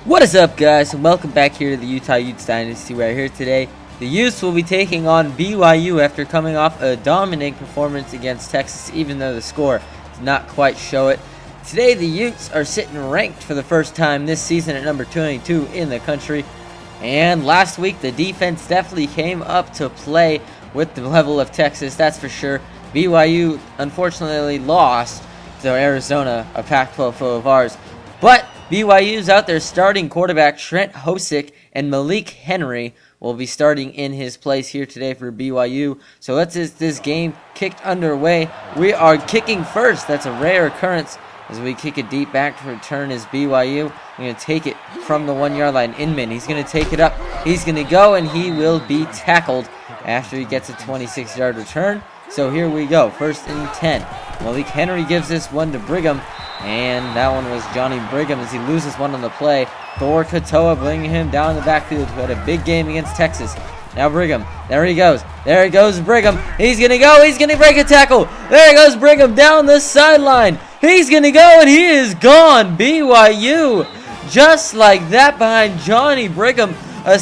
What is up, guys, and welcome back here to the Utah Utes Dynasty. Right here today, the Utes will be taking on BYU after coming off a dominating performance against Texas, even though the score did not quite show it. Today, the Utes are sitting ranked for the first time this season at number 22 in the country. And last week, the defense definitely came up to play with the level of Texas, that's for sure. BYU unfortunately lost to Arizona, a Pac-12 foe of ours. But BYU's out there starting quarterback Trent Hosick, and Malik Henry will be starting in his place here today for BYU. So let's get this game kicked underway. We are kicking first. That's a rare occurrence as we kick it deep back to return is BYU. We're going to take it from the 1 yard line. Inman, he's going to take it up. He's going to go, and he will be tackled after he gets a 26-yard return. So here we go, 1st and 10. Malik Henry gives this one to Brigham. And that one was Johnny Brigham as he loses one on the play. Thor Katoa bringing him down the backfield, who had a big game against Texas. Now Brigham, there he goes. There he goes, Brigham. He's going to go. He's going to break a tackle. There he goes, Brigham down the sideline. He's going to go, and he is gone. BYU, just like that behind Johnny Brigham. A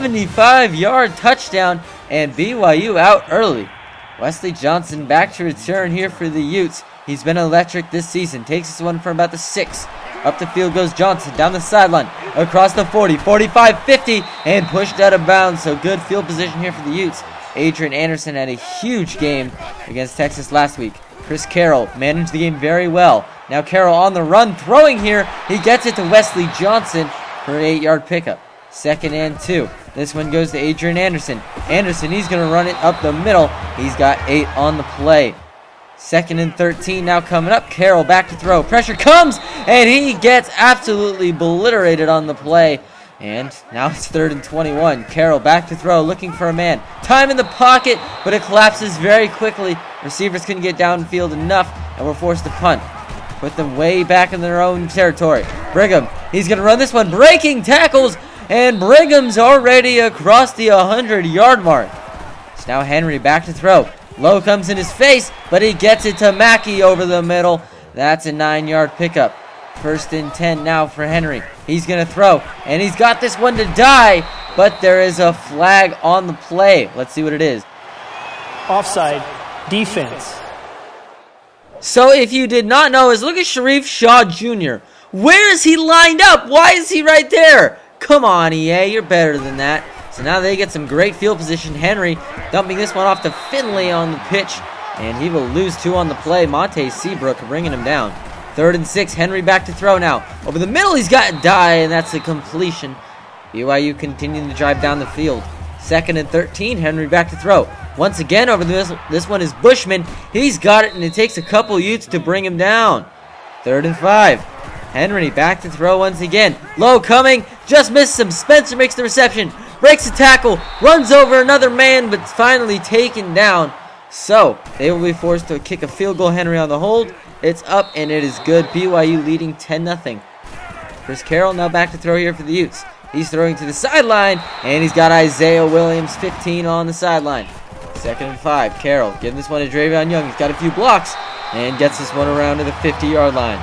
75-yard touchdown, and BYU out early. Wesley Johnson back to return here for the Utes. He's been electric this season. Takes this one from about the 6. Up the field goes Johnson. Down the sideline. Across the 40, 45, 50. And pushed out of bounds. So good field position here for the Utes. Adrian Anderson had a huge game against Texas last week. Chris Carroll managed the game very well. Now Carroll on the run. Throwing here. He gets it to Wesley Johnson for an 8-yard pickup. 2nd and 2. This one goes to Adrian Anderson. Anderson, he's going to run it up the middle. He's got 8 on the play. 2nd and 13 now coming up. Carroll back to throw. Pressure comes, and he gets absolutely obliterated on the play. And now it's 3rd and 21. Carroll back to throw, looking for a man. Time in the pocket, but it collapses very quickly. Receivers couldn't get downfield enough, and we're forced to punt. Put them way back in their own territory. Brigham, he's going to run this one. Breaking tackles, and Brigham's already across the 100-yard mark. It's now Henry back to throw. Low comes in his face, but he gets it to Mackey over the middle. That's a 9-yard pickup. 1st and 10 now for Henry. He's going to throw, and he's got this one to die, but there is a flag on the play. Let's see what it is. Offside, defense. So if you did not know, look at Sharif Shaw Jr. Where is he lined up? Why is he right there? Come on, EA, you're better than that. So now they get some great field position. Henry dumping this one off to Finley on the pitch, and he will lose 2 on the play. Monte Seabrook bringing him down. 3rd and 6. Henry back to throw now. Over the middle, he's got a die, and that's a completion. BYU continuing to drive down the field. 2nd and 13. Henry back to throw. Once again, over this one is Bushman. He's got it, and it takes a couple Utes to bring him down. 3rd and 5. Henry back to throw once again. Low coming. Just missed him. Spencer makes the reception. Breaks a tackle, runs over another man, but finally taken down. So, they will be forced to kick a field goal. Henry on the hold. It's up, and it is good. BYU leading 10-0. Chris Carroll now back to throw here for the Utes. He's throwing to the sideline, and he's got Isaiah Williams, 15 on the sideline. 2nd and 5. Carroll giving this one to Dravion Young. He's got a few blocks, and gets this one around to the 50-yard line.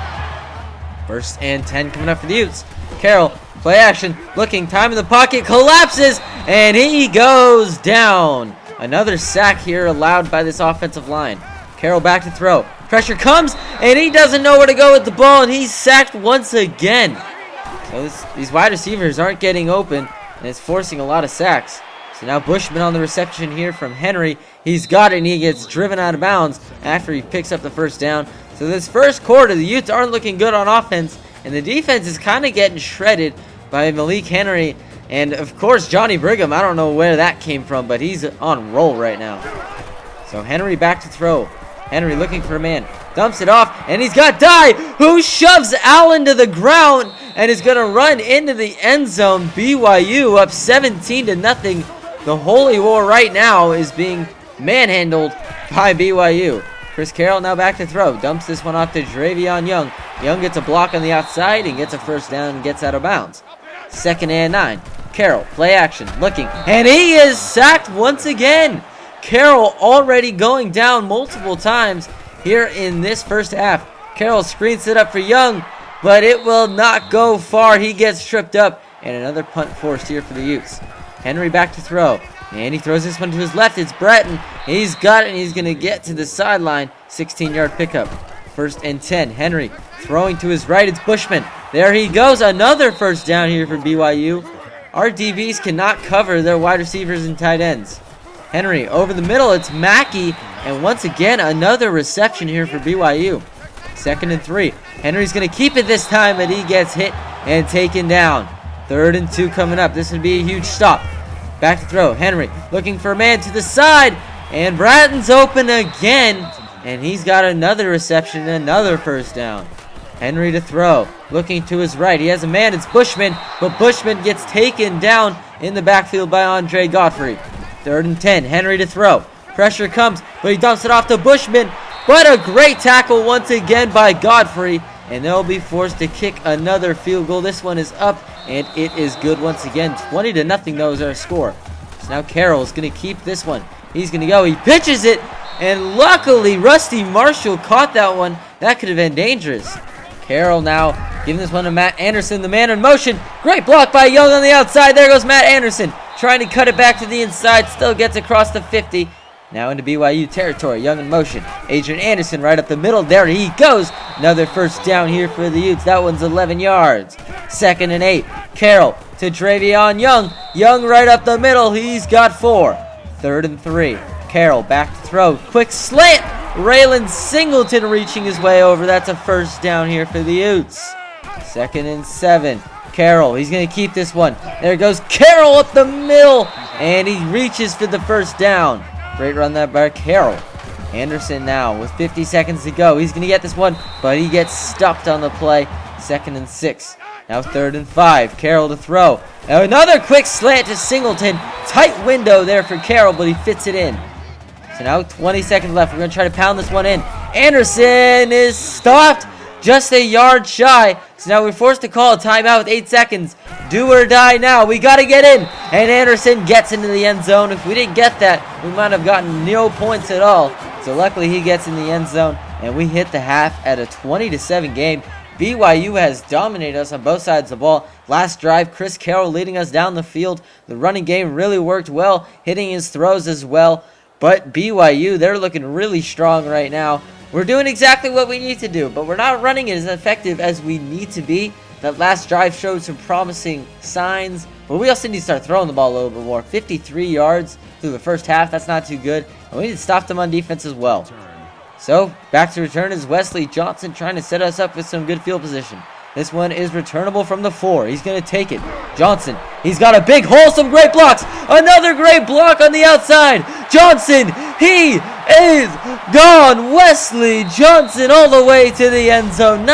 1st and 10 coming up for the Utes. Carroll, play action, looking, time in the pocket, collapses, and he goes down. Another sack here allowed by this offensive line. Carroll back to throw. Pressure comes, and he doesn't know where to go with the ball, and he's sacked once again. So these wide receivers aren't getting open, and it's forcing a lot of sacks. So now Bushman on the reception here from Henry. He's got it, and he gets driven out of bounds after he picks up the 1st down. So this first quarter, the Utes aren't looking good on offense, and the defense is kind of getting shredded by Malik Henry. And, of course, Johnny Brigham. I don't know where that came from, but he's on roll right now. So Henry back to throw. Henry looking for a man. Dumps it off, and he's got Dye, who shoves Allen to the ground and is going to run into the end zone. BYU up 17-0. The Holy War right now is being manhandled by BYU. Chris Carroll now back to throw. Dumps this one off to Dravion Young. Young gets a block on the outside and gets a 1st down and gets out of bounds. 2nd and 9. Carroll, play action, looking, and he is sacked once again. Carroll already going down multiple times here in this first half. Carroll screens it up for Young. but it will not go far. He gets tripped up, and another punt forced here for the Utes. Henry back to throw, and he throws this one to his left. It's Breton. He's got it, and he's going to get to the sideline. 16-yard pickup. 1st and 10. Henry throwing to his right. It's Bushman. There he goes. Another first down here for BYU. Our DBs cannot cover their wide receivers and tight ends. Henry over the middle. It's Mackey. And once again, another reception here for BYU. 2nd and 3. Henry's going to keep it this time, but he gets hit and taken down. 3rd and 2 coming up. This would be a huge stop. Back to throw. Henry looking for a man to the side. And Bratton's open again. And he's got another reception and another first down. Henry to throw. Looking to his right. He has a man. It's Bushman. But Bushman gets taken down in the backfield by Andre Godfrey. 3rd and 10. Henry to throw. Pressure comes, but he dumps it off to Bushman. But a great tackle once again by Godfrey. And they'll be forced to kick another field goal. This one is up, and it is good once again. 20-0 though is our score. So now Carroll's going to keep this one. He's going to go. He pitches it. And luckily, Rusty Marshall caught that one. That could have been dangerous. Carroll now giving this one to Matt Anderson, the man in motion. Great block by Young on the outside. There goes Matt Anderson. Trying to cut it back to the inside. Still gets across the 50. Now into BYU territory. Young in motion. Adrian Anderson right up the middle. There he goes. Another first down here for the Utes. That one's 11 yards. 2nd and 8. Carroll to Travion Young. Young right up the middle. He's got 4. 3rd and 3. Carroll back to throw. Quick slant. Raylan Singleton reaching his way over. That's a first down here for the Utes. 2nd and 7. Carroll. He's going to keep this one. There goes Carroll up the middle. And he reaches for the first down. Great run that by Carroll. Anderson now with 50 seconds to go. He's going to get this one, but he gets stopped on the play. 2nd and 6. Now 3rd and 5. Carroll to throw. Now another quick slant to Singleton. Tight window there for Carroll, but he fits it in. So now 20 seconds left. We're going to try to pound this one in. Anderson is stopped just a yard shy. So now we're forced to call a timeout with 8 seconds. Do or die now. We got to get in. And Anderson gets into the end zone. If we didn't get that, we might have gotten no points at all. So luckily he gets in the end zone. And we hit the half at a 20-7 game. BYU has dominated us on both sides of the ball. Last drive, Chris Carroll leading us down the field. The running game really worked well, hitting his throws as well. But BYU, they're looking really strong right now. We're doing exactly what we need to do, but we're not running it as effective as we need to be. That last drive showed some promising signs, but we also need to start throwing the ball a little bit more. 53 yards through the first half, that's not too good. And we need to stop them on defense as well. So, back to return is Wesley Johnson trying to set us up with some good field position. This one is returnable from the 4. He's going to take it. Johnson, he's got a big hole, some great blocks. Another great block on the outside. Johnson, he is gone. Wesley Johnson all the way to the end zone.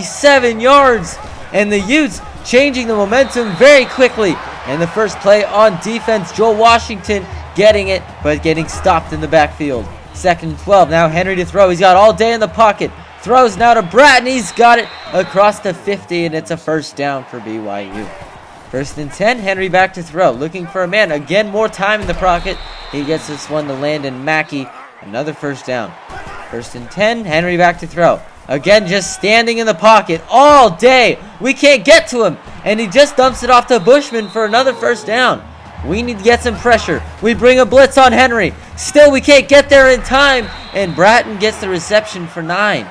97 yards. And the Utes changing the momentum very quickly. And the first play on defense, Joel Washington getting it, but getting stopped in the backfield. 2nd and 12. Now Henry to throw. He's got all day in the pocket. Throws now to Bratton. He's got it across the 50, and it's a first down for BYU. 1st and 10. Henry back to throw. Looking for a man. Again, more time in the pocket. He gets this one to Landon Mackey. Another first down. 1st and 10. Henry back to throw. Again, just standing in the pocket all day. We can't get to him. And he just dumps it off to Bushman for another first down. We need to get some pressure. We bring a blitz on Henry. Still, we can't get there in time. And Bratton gets the reception for 9.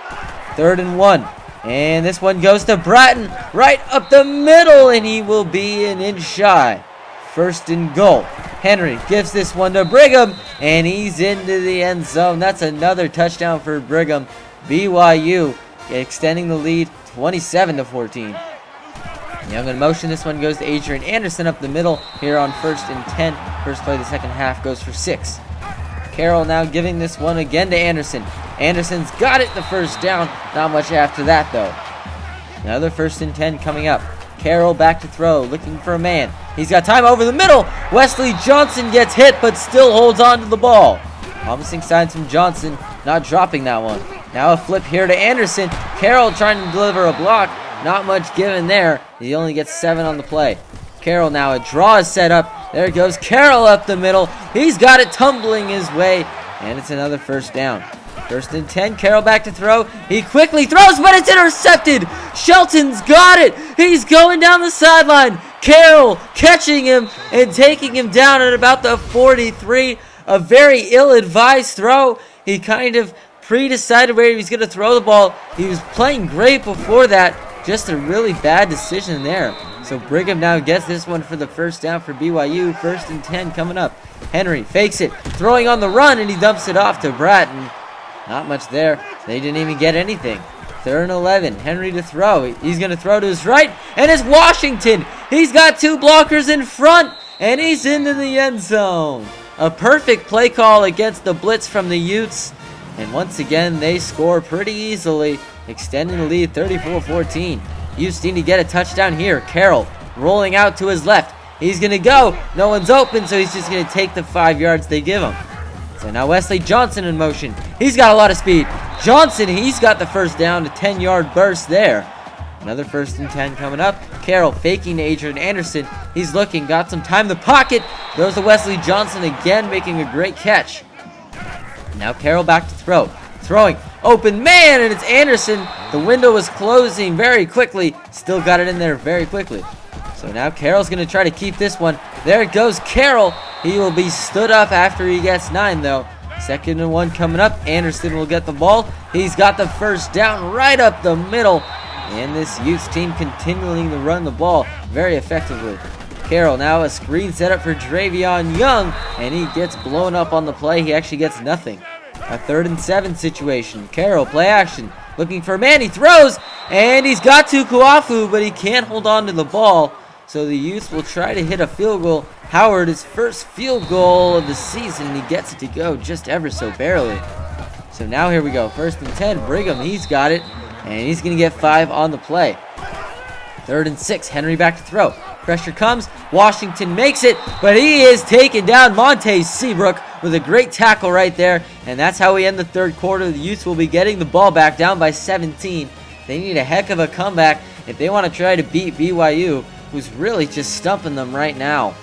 3rd and 1. And this one goes to Bratton right up the middle. And he will be an inch shy. 1st and goal. Henry gives this one to Brigham. And he's into the end zone. That's another touchdown for Brigham. BYU extending the lead 27-14. Young in motion. This one goes to Adrian Anderson up the middle here on 1st and 10. First play of the second half goes for 6. Carroll now giving this one again to Anderson. Anderson's got it, the first down. Not much after that, though. Another 1st and 10 coming up. Carroll back to throw, looking for a man. He's got time over the middle. Wesley Johnson gets hit, but still holds on to the ball. Promising signs from Johnson, not dropping that one. Now a flip here to Anderson. Carroll trying to deliver a block. Not much given there. He only gets 7 on the play. Carroll now, a draw is set up. There goes Carroll up the middle. He's got it tumbling his way, and it's another first down. First and 10, Carroll back to throw. He quickly throws, but it's intercepted. Shelton's got it. He's going down the sideline. Carroll catching him and taking him down at about the 43. A very ill-advised throw. He kind of pre-decided where he was going to throw the ball. He was playing great before that. Just a really bad decision there. So Brigham now gets this one for the first down for BYU. First and 10 coming up. Henry fakes it, throwing on the run, and he dumps it off to Bratton. Not much there. They didn't even get anything. 3rd and 11. Henry to throw. He's going to throw to his right, and it's Washington. He's got 2 blockers in front, and he's into the end zone. A perfect play call against the blitz from the Utes. And once again, they score pretty easily, extending the lead 34-14. Utes need to get a touchdown here. Carroll rolling out to his left. He's going to go. No one's open, so he's just going to take the 5 yards they give him. So now Wesley Johnson in motion. He's got a lot of speed. Johnson, he's got the first down, a 10-yard burst there. Another 1st and 10 coming up. Carroll faking to Adrian Anderson. He's looking, got some time in the pocket. Goes to Wesley Johnson again, making a great catch. Now Carroll back to throw. Throwing. Open man, and it's Anderson. The window was closing very quickly. Still got it in there very quickly. So now Carroll's going to try to keep this one. There it goes, Carroll. He will be stood up after he gets 9, though. 2nd and 1 coming up. Anderson will get the ball. He's got the first down right up the middle. And this Utes team continuing to run the ball very effectively. Carroll now a screen set up for Dravion Young, and he gets blown up on the play. He actually gets nothing. A 3rd and 7 situation. Carroll, play action. Looking for a man. He throws, and he's got Tukuafu, but he can't hold on to the ball. So the Utes will try to hit a field goal. Howard, his first field goal of the season, and he gets it to go just ever so barely. So now here we go. 1st and 10. Brigham, he's got it, and he's going to get 5 on the play. 3rd and 6. Henry back to throw. Pressure comes. Washington makes it, but he is taken down. Monte Seabrook with a great tackle right there, and that's how we end the 3rd quarter. The Utes will be getting the ball back down by 17. They need a heck of a comeback if they want to try to beat BYU, who's really just stumping them right now.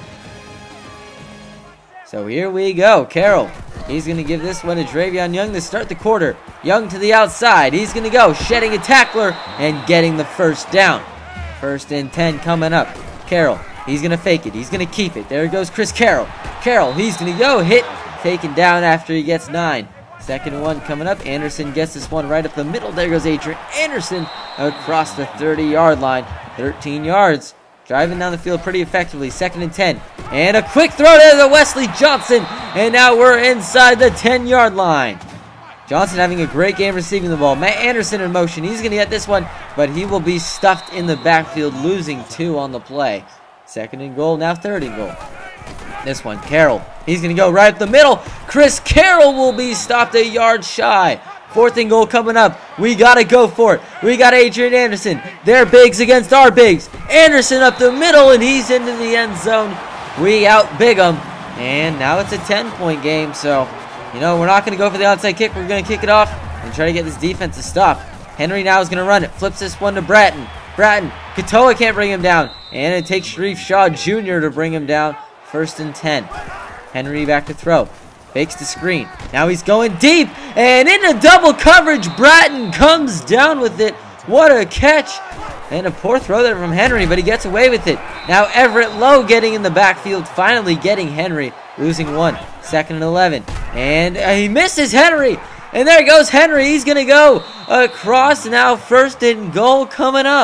So here we go. Carroll, he's going to give this one to Dravion Young to start the quarter. Young to the outside. He's going to go, shedding a tackler and getting the first down. 1st and 10 coming up. Carroll, he's going to fake it. He's going to keep it. There goes Chris Carroll. Carroll, he's going to go, hit, taken down after he gets 9. 2nd and 1 coming up. Anderson gets this one right up the middle. There goes Adrian Anderson across the 30-yard line. 13 yards. Driving down the field pretty effectively. 2nd and 10. And a quick throw there to Wesley Johnson. And now we're inside the 10-yard line. Johnson having a great game receiving the ball. Matt Anderson in motion. He's going to get this one, but he will be stuffed in the backfield, losing 2 on the play. 2nd and goal, now 3rd and goal. This one, Carroll. He's going to go right up the middle. Chris Carroll will be stopped a yard shy. 4th and goal coming up. We got to go for it. We got Adrian Anderson. Their bigs against our bigs. Anderson up the middle, and he's into the end zone. We out-big him. And now it's a 10-point game, so, you know, we're not going to go for the onside kick. We're going to kick it off and try to get this defense to stop. Henry now is going to run it. Flips this one to Bratton. Katoa can't bring him down. And it takes Sharif Shaw Jr. to bring him down. 1st and 10. Henry back to throw. Fakes the screen. Now he's going deep. And into double coverage. Bratton comes down with it. What a catch. And a poor throw there from Henry, but he gets away with it. Now Everett Lowe getting in the backfield. Finally getting Henry. Losing 1. 2nd and 11. And he misses Henry. And there goes Henry. He's going to go across. Now 1st and goal coming up.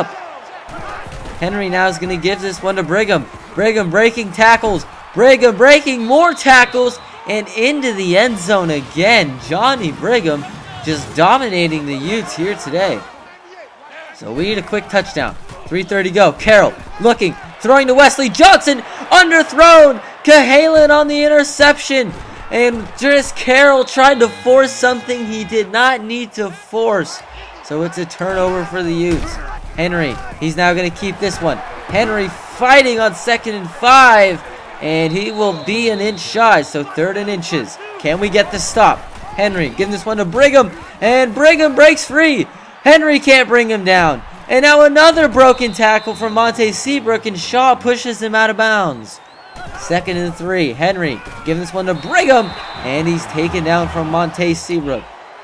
Henry now is going to give this one to Brigham. Brigham breaking tackles. Brigham breaking more tackles. And into the end zone again. Johnny Brigham just dominating the Utes here today. So we need a quick touchdown. 3:30 go. Carroll looking. Throwing to Wesley Johnson. Underthrown. Cahalan on the interception. And Chris Carroll tried to force something he did not need to force. So it's a turnover for the Utes. Henry, he's now going to keep this one. Henry fighting on 2nd and 5. And he will be an inch shy. So 3rd and inches. Can we get the stop? Henry giving this one to Brigham. And Brigham breaks free. Henry can't bring him down. And now another broken tackle from Monte Seabrook. And Shaw pushes him out of bounds. 2nd and 3. Henry giving this one to Brigham. And he's taken down from Monte Seabrook.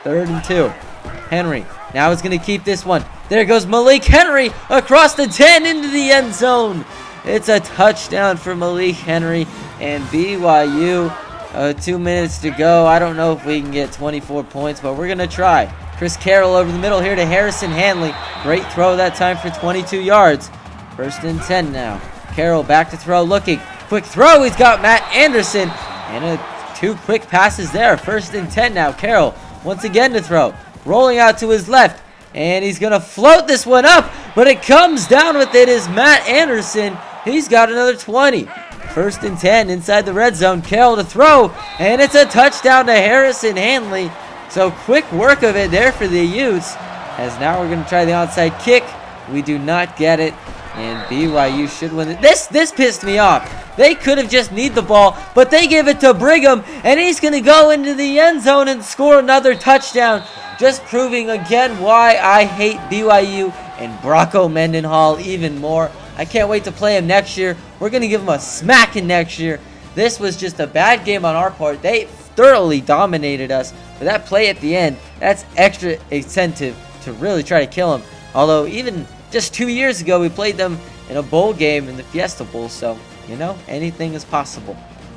3rd and 2. Henry now is going to keep this one. There goes Malik Henry across the 10 into the end zone. It's a touchdown for Malik Henry and BYU. 2 minutes to go. I don't know if we can get 24 points, but we're going to try. Chris Carroll over the middle here to Harrison Hanley. Great throw that time for 22 yards. 1st and 10 now. Carroll back to throw, looking. Quick throw. He's got Matt Anderson. And 2 quick passes there. 1st and 10 now. Carroll once again to throw. Rolling out to his left. And he's going to float this one up. But it comes down with it is Matt Anderson. He's got another 20. 1st and 10 inside the red zone. Carroll to throw. And it's a touchdown to Harrison Hanley. So quick work of it there for the Utes. As now we're going to try the onside kick. We do not get it. And BYU should win it. This pissed me off. They could have just need the ball, but they give it to Brigham, and he's going to go into the end zone and score another touchdown. Just proving again why I hate BYU and Brocco Mendenhall even more. I can't wait to play him next year. We're going to give him a smacking next year. This was just a bad game on our part. They thoroughly dominated us. But that play at the end, that's extra incentive to really try to kill him. Although even just 2 years ago, we played them in a bowl game in the Fiesta Bowl. So, you know, anything is possible.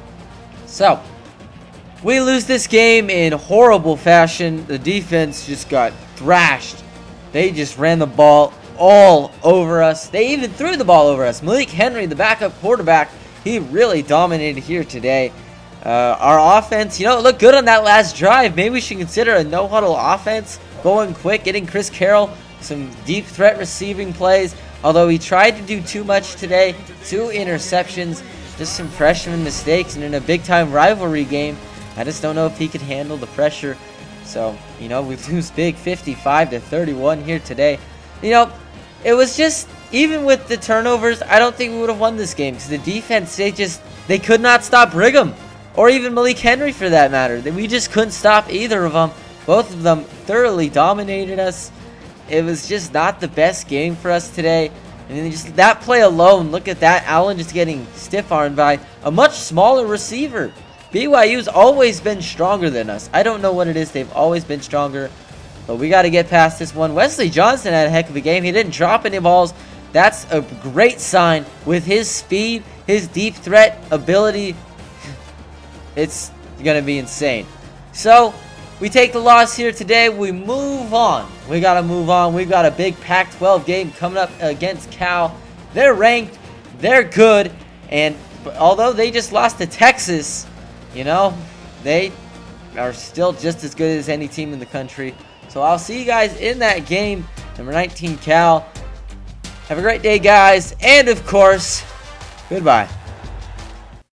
So, we lose this game in horrible fashion. The defense just got thrashed. They just ran the ball all over us. They even threw the ball over us. Malik Henry, the backup quarterback, he really dominated here today. Our offense, you know, it looked good on that last drive. Maybe we should consider a no-huddle offense, going quick, getting Chris Carroll some deep threat receiving plays. Although he tried to do too much today, 2 interceptions, just some freshman mistakes, and in a big-time rivalry game, I just don't know if he could handle the pressure. So, you know, we lose big 55-31 here today. You know, it was just, even with the turnovers, I don't think we would have won this game because the defense, they could not stop Brigham or even Malik Henry for that matter. We just couldn't stop either of them. Both of them thoroughly dominated us. It was just not the best game for us today. And then just that play alone, look at that. Allen just getting stiff-armed by a much smaller receiver. BYU's always been stronger than us. I don't know what it is. They've always been stronger. But we got to get past this one. Wesley Johnson had a heck of a game. He didn't drop any balls. That's a great sign. With his speed, his deep threat ability, it's going to be insane. So, we take the loss here today. We move on. We got to move on. We've got a big Pac-12 game coming up against Cal. They're ranked. They're good. And although they just lost to Texas, you know, they are still just as good as any team in the country. So I'll see you guys in that game. Number 19 Cal. Have a great day, guys. And, of course, goodbye.